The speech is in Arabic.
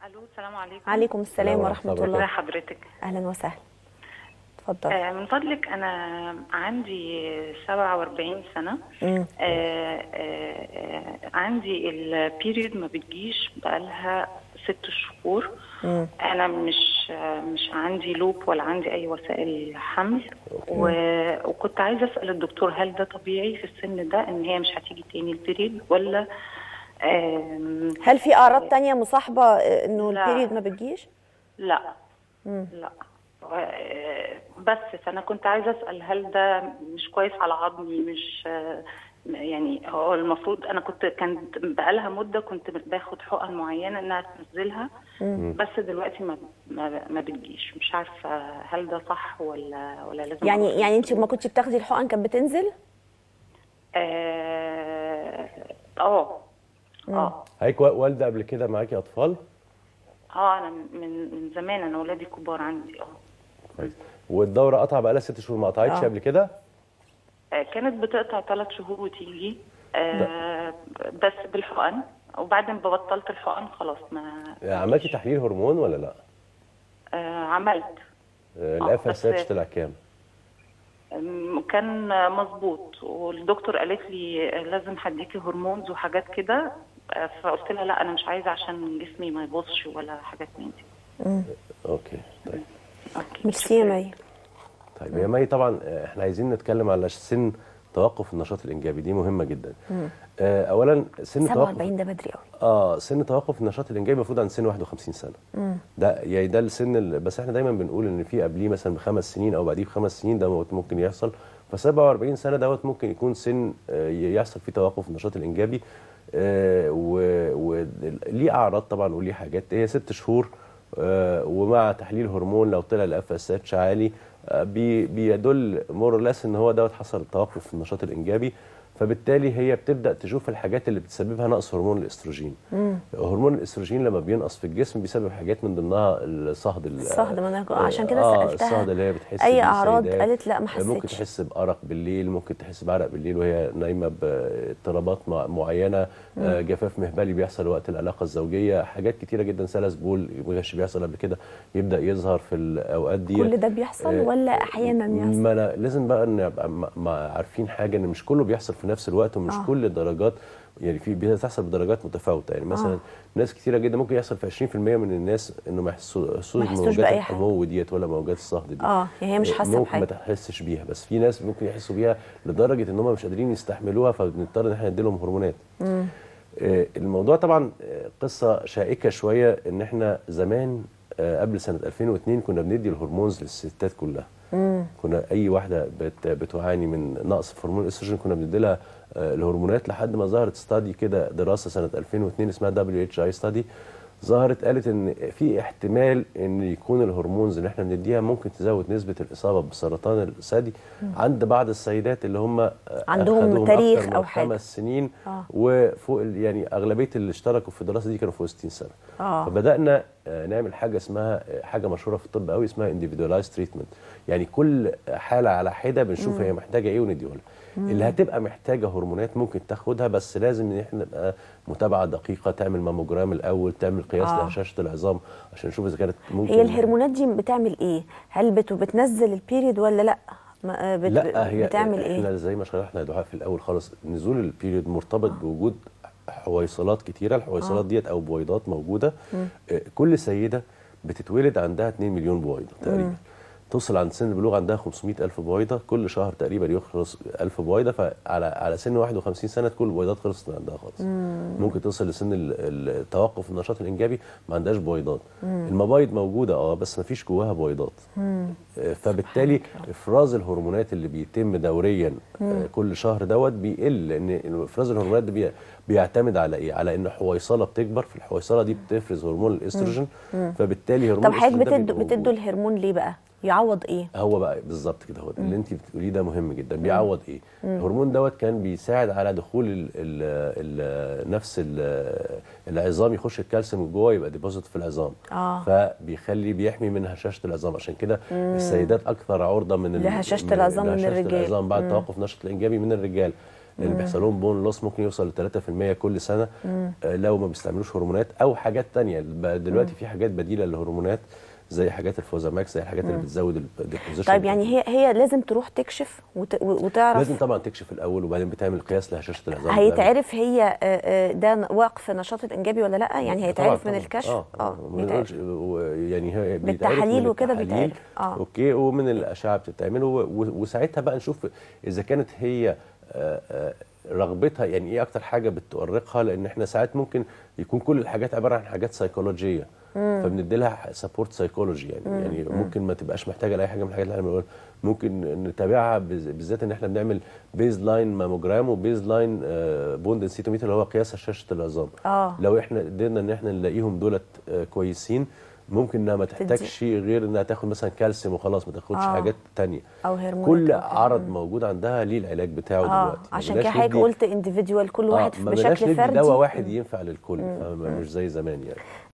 الو، السلام عليكم. عليكم السلام ورحمة ازي الله. حضرتك؟ أهلا وسهلا. اتفضل. من فضلك انا عندي 47 سنة. عندي البيريود ما بتجيش بقالها 6 شهور. انا مش عندي لوب ولا عندي اي وسائل حمل. وكنت عايزة اسأل الدكتور، هل ده طبيعي في السن ده ان هي مش هتيجي تاني البيريود، ولا هل في أعراض تانية مصاحبة إنه لا. البيريود ما بتجيش؟ لا. لا. بس فانا كنت عايزه اسال، هل ده مش كويس على عظمي؟ مش يعني هو المفروض انا كانت بقالها مده كنت باخد حقن معينه انها تنزلها، بس دلوقتي ما بتجيش. مش عارفه هل ده صح ولا لازم يعني انت ما كنتش بتاخدي الحقن كانت بتنزل؟ هيك والده قبل كده معاكي اطفال؟ انا من زمان، انا ولادي كبار عندي. كويس. والدوره قطع بقالها 6 شهور، ما قطعتش قبل كده؟ كانت بتقطع 3 شهور وتيجي بس بالحقن، وبعدين ببطلت الحقن خلاص. ما عملتي تحليل هرمون ولا لا؟ عملت. الاف اس اتش طلع كام؟ كان مظبوط، والدكتور قالت لي لازم هديكي هرمونز وحاجات كده. فقلت لها لا، انا مش عايزه عشان جسمي ما يبوظش ولا حاجات من دي. اوكي طيب. ميرسي يا مي. طيب يا مي، طبعا احنا عايزين نتكلم على سن توقف النشاط الانجابي، دي مهمه جدا. اولا سن 47 ده بدري قوي. سن توقف النشاط الانجابي المفروض عند سن 51 سنه. ده يعني ده السن بس احنا دايما بنقول ان في قبليه مثلا ب5 سنين او بعديه ب5 سنين ده ممكن يحصل. ف 47 سنه دوت ممكن يكون سن يحصل فيه توقف النشاط الانجابي. وليه اعراض طبعا وليه حاجات. هي 6 شهور ومع تحليل هرمون لو طلع الاف اس اتش عالي بيدل مور لس ان هو دوت حصل توقف في النشاط الانجابي. فبالتالي هي بتبدا تشوف الحاجات اللي بتسببها نقص هرمون الاستروجين. هرمون الاستروجين لما بينقص في الجسم بيسبب حاجات من ضمنها الصهد. ما انا عشان كده سالتها الصهد اللي هي بتحس اي اعراض، قالت لا ما حسيتش. ممكن تحس بارق بالليل، ممكن تحس بعرق بالليل وهي نايمه، باضطرابات معينه، جفاف مهبلي بيحصل وقت العلاقه الزوجيه، حاجات كتيره جدا. سلس بول ما كانش بيحصل قبل كده يبدا يظهر في الاوقات دي. كل ده بيحصل ولا احيانا يحصل؟ ما أنا لازم بقى نبقى عارفين حاجه، ان مش كله بيحصل في نفس الوقت، ومش كل الدرجات يعني بتحصل بدرجات متفاوته. يعني مثلا ناس كثيره جدا ممكن يحصل في 20% من الناس انه ما يحسوش بموجات الحمو ديت ولا موجات الصهد دي. يعني هي مش حاسه بحاجه، ممكن ما تحسش بيها، بس في ناس ممكن يحسوا بيها لدرجه ان هم مش قادرين يستحملوها، فبنضطر ان احنا ندي لهم هرمونات. الموضوع طبعا قصه شائكه شويه، ان احنا زمان قبل سنه 2002 كنا بندي الهرمونز للستات كلها. كنا اي واحده بتعاني من نقص في هرمون الاستروجين كنا بندي لها الهرمونات، لحد ما ظهرت ستادي كده، دراسه سنه 2002 اسمها WHO ستادي، ظهرت قالت ان في احتمال ان يكون الهرمونز اللي احنا بنديها ممكن تزود نسبه الاصابه بسرطان الثدي عند بعض السيدات اللي هم عندهم تاريخ او حاجه 5 سنين وفوق. يعني اغلبيه اللي اشتركوا في الدراسه دي كانوا فوق 60 سنه. فبدانا نعمل حاجه اسمها حاجه مشهوره في الطب قوي اسمها individualized treatment. يعني كل حاله على حده بنشوف هي محتاجه ايه ونديه لها. اللي هتبقى محتاجه هرمونات ممكن تاخدها، بس لازم ان احنا نبقى متابعه دقيقه، تعمل ماموجرام الاول، تعمل قياس لهشاشه العظام عشان نشوف اذا كانت ممكن. هي الهرمونات دي بتعمل ايه؟ هل بتنزل البيريد ولا لا؟ لا، هي بتعمل ايه؟ احنا زي ما شرحنا يا دعاء في الاول خالص، نزول البيريد مرتبط بوجود حويصلات كتيره. الحويصلات ديت او بويضات موجوده. كل سيده بتتولد عندها 2 مليون بويضه تقريبا. توصل عند سن البلوغ عندها 500,000 بويضه، كل شهر تقريبا يخلص 1000 بويضه. فعلى سن 51 سنه كل البويضات خلصت من عندها خالص. ممكن توصل لسن التوقف النشاط الانجابي ما عندهاش بويضات. المبايض موجوده بس ما فيش جواها بويضات. فبالتالي افراز الهرمونات اللي بيتم دوريا كل شهر دوت بيقل، لان افراز الهرمونات ده بيعتمد على ايه؟ على ان حويصله بتكبر، في الحويصله دي بتفرز هرمون الاستروجين. فبالتالي هرمون الاستروجين. طب حضرتك بتدوا الهرمون ليه بقى؟ يعوض ايه؟ هو بقى بالظبط كده، هو اللي انت بتقوليه ده مهم جدا. بيعوض ايه؟ الهرمون دوت كان بيساعد على دخول نفس العظام، يخش الكالسيوم جوه يبقى ديبوزيت في العظام. بيحمي من هشاشه العظام. عشان كده السيدات اكثر عرضه من لهشاشه العظام من الرجال بعد توقف نشاط الانجابي من الرجال. لان بيحصل لهم بون لوس ممكن يوصل ل 3% كل سنه لو ما بيستعملوش هرمونات او حاجات تانية. بقى دلوقتي في حاجات بديله للهرمونات زي حاجات الفوزاماكس، زي الحاجات اللي بتزود الديبوزيشن. طيب يعني هي لازم تروح تكشف وتعرف؟ لازم طبعا تكشف الاول، وبعدين بتعمل قياس لهشاشه العظام. هيتعرف هي ده وقف نشاط الانجابي ولا لا؟ يعني هيتعرف من الكشف؟ يعني هي بالتحاليل وكده بيتعرف. اوكي، ومن الاشعه بتتعمل، وساعتها بقى نشوف اذا كانت هي رغبتها، يعني ايه اكتر حاجه بتؤرقها، لان احنا ساعات ممكن يكون كل الحاجات عباره عن حاجات سيكولوجيه، فبندي لها سبورت سيكولوجي يعني ممكن ما تبقاش محتاجه لاي حاجه من الحاجات اللي احنا بنقولها. ممكن نتابعها بالذات ان احنا بنعمل بيز لاين ماموجرام وبيز لاين بون دنسيتوميتر اللي هو قياس هشاشه العظام. لو احنا قدرنا ان احنا نلاقيهم دولت كويسين، ممكن انها ما تحتاجش غير انها تاخد مثلا كالسيوم وخلاص، ما تاخدش حاجات تانية او هرمونات. كل عرض موجود عندها ليه العلاج بتاعه دلوقتي. عشان كده حضرتك قلت انديفيدوال، كل واحد بشكل فردي. دواء واحد ينفع للكل، مش زي زمان يعني.